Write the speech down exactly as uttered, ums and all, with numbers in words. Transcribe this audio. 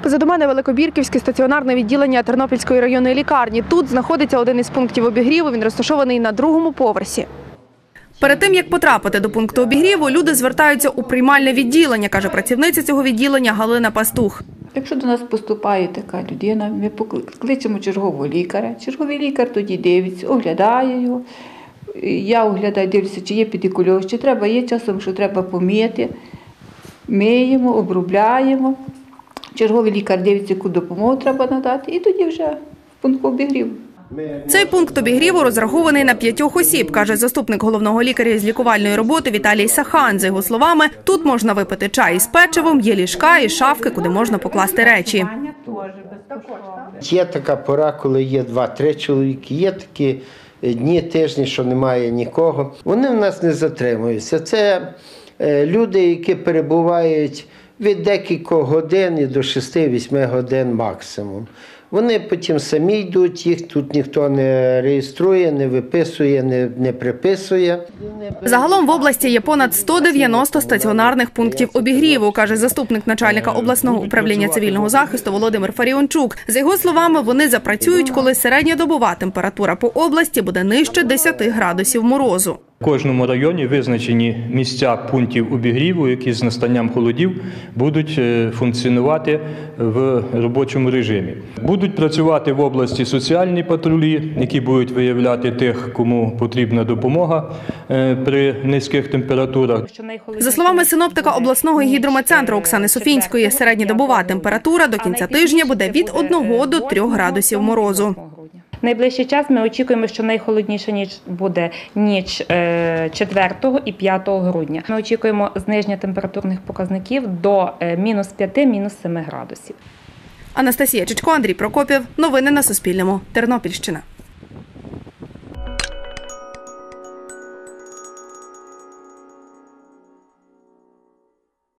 Позаду мене Великобірківське стаціонарне відділення Тернопільської районної лікарні. Тут знаходиться один із пунктів обігріву, він розташований на другому поверсі. Перед тим, як потрапити до пункту обігріву, люди звертаються у приймальне відділення, каже працівниця цього відділення Галина Пастух. Якщо до нас поступає така людина, ми кличемо чергового лікаря. Черговий лікар тоді дивиться, оглядає його. Я оглядаю, дивлюся, чи є педикульоз, чи треба, є часом, що треба помити. Миємо, обробляємо. Черговий лікар дивиться, яку допомогу треба надати, і тоді вже в пункт обігріву. Цей пункт обігріву розрахований на п'ятьох осіб, каже заступник головного лікаря з лікувальної роботи Віталій Сахан. За його словами, тут можна випити чай із печивом, є ліжка і шафки, куди можна покласти речі. Є така пора, коли є два-три чоловіки, є такі дні, тижні, що немає нікого. Вони в нас не затримуються. Це люди, які перебувають від декількох годин і до шести-вісьми годин максимум. Вони потім самі йдуть, їх тут ніхто не реєструє, не виписує, не, не приписує. Загалом в області є понад сто дев'яносто стаціонарних пунктів обігріву, каже заступник начальника обласного управління цивільного захисту Володимир Фаріончук. За його словами, вони запрацюють, коли середньодобова температура по області буде нижче десяти градусів морозу. В кожному районі визначені місця пунктів обігріву, які з настанням холодів будуть функціонувати в робочому режимі. Будуть працювати в області соціальні патрулі, які будуть виявляти тих, кому потрібна допомога при низьких температурах. За словами синоптика обласного гідрометцентру Оксани Софінської, середньодобова температура до кінця тижня буде від одного до трьох градусів морозу. Найближчий час ми очікуємо, що найхолодніша ніч буде ніч четвертого і п'ятого грудня. Ми очікуємо зниження температурних показників до мінус п'яти, мінус семи градусів. Анастасія Чичко, Андрій Прокопів. Новини на Суспільному. Тернопільщина.